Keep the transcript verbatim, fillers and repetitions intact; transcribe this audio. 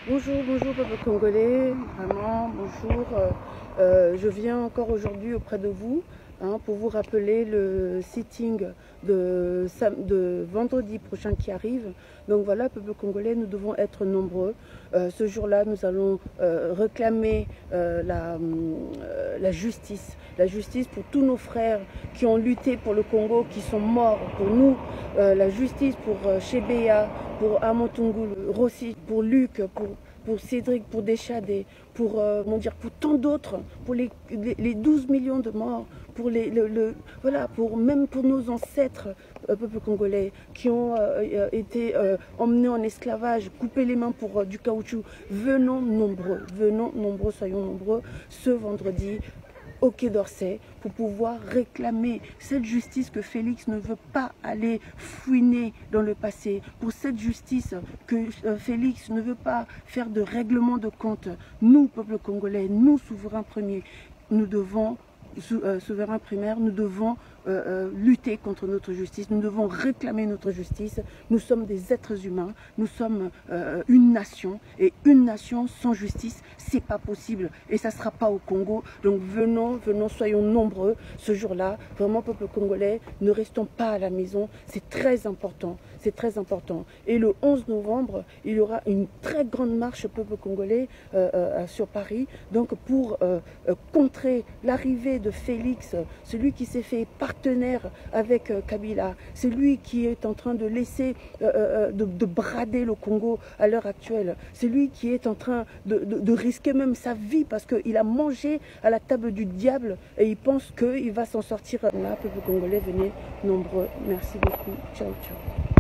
Bonjour, bonjour peuple congolais, vraiment bonjour. Euh, euh, je viens encore aujourd'hui auprès de vous hein, pour vous rappeler le sitting de, de vendredi prochain qui arrive. Donc voilà, peuple congolais, nous devons être nombreux. Euh, ce jour-là, nous allons euh, réclamer euh, la, euh, la justice. La justice pour tous nos frères qui ont lutté pour le Congo, qui sont morts pour nous. Euh, la justice pour euh, Chebeya, pour Amontungulu, Rossi, pour Luc, pour, pour Cédric, pour Deschadé, pour, euh, dire, pour tant d'autres, pour les, les, les douze millions de morts, pour les, le, le, voilà, pour, même pour nos ancêtres, euh, peuple congolais, qui ont euh, été euh, emmenés en esclavage, coupés les mains pour euh, du caoutchouc. Venons nombreux, venons nombreux, soyons nombreux, ce vendredi, au Quai d'Orsay pour pouvoir réclamer cette justice que Félix ne veut pas aller fouiner dans le passé, pour cette justice que euh, Félix ne veut pas faire de règlement de compte. Nous, peuple congolais, nous, souverains premiers, nous devons, sou, euh, souverains primaires, nous devons Euh, euh, lutter contre notre justice, nous devons réclamer notre justice. Nous sommes des êtres humains, nous sommes euh, une nation, et une nation sans justice, c'est pas possible, et ça sera pas au Congo. Donc venons, venons, soyons nombreux ce jour-là. Vraiment, peuple congolais, ne restons pas à la maison, c'est très important, c'est très important. Et le onze novembre, il y aura une très grande marche peuple congolais euh, euh, sur Paris, donc pour euh, euh, contrer l'arrivée de Félix, celui qui s'est fait partir partenaire avec euh, Kabila. C'est lui qui est en train de laisser, euh, euh, de, de brader le Congo à l'heure actuelle. C'est lui qui est en train de, de, de risquer même sa vie parce qu'il a mangé à la table du diable et il pense qu'il va s'en sortir. Là, peuple congolais, venez nombreux. Merci beaucoup. Ciao, ciao.